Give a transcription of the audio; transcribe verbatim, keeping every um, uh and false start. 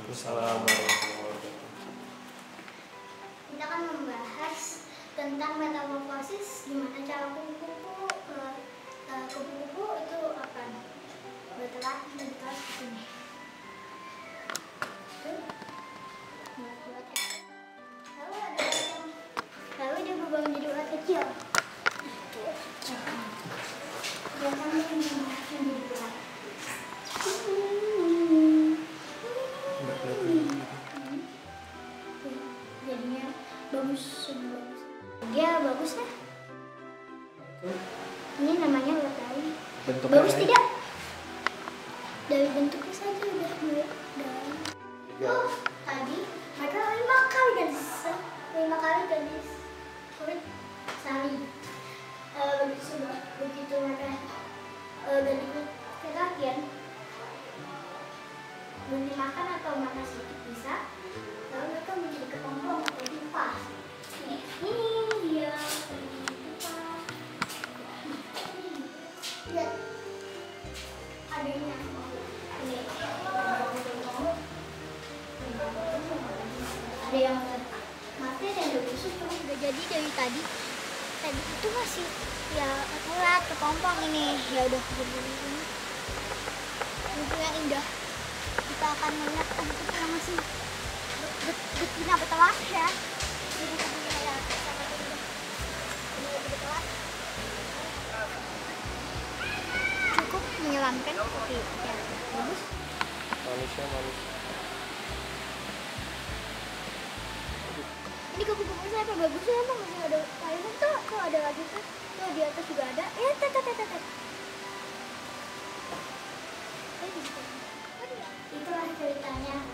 Waalaikumsalam warahmatullahi wabarakatuh. Kita akan membahas tentang metamorfosis, gimana cara kupu-kupu ke ke kupu-kupu itu akan bertelur dan bertelur seperti ini. Lalu ada yang lalu dia berubah menjadi ulat kecil. Biasanya menjadi ulat. Jadinya bagus, bagus. Dia bagus ya. Ini namanya ulat daun. Bentuknya Bagus lain. tidak? Dari bentuknya saja udah mirip daun. Oh, tadi mereka lima kali gadis, lima kali gadis kulit sari. Eh, begitu begitu mereka eh, dari kelakian berhenti makan atau makan sedikit bisa, lalu mereka menjadi kepompong atau pipa. Ini, ini dia pipa. Lihat adanya ini ada yang mati dan ada busuk terus udah jadi dari tadi tadi itu masih ya telat kepompong ini ya udah begini ini yang indah. Kita akan melihat bentuk yang masih betina bertelat ya. Jadi kita ya sangat indah. Ini bertelat. Cukup menyelamkan tapi ya bagus. Manusia manusia. Ini kupu-kupu saya apa bagusnya emang masih ada lainnya tuh, tuh ada lagi tuh, tuh di atas juga ada. Ya tet tet tet tet. Itulah ceritanya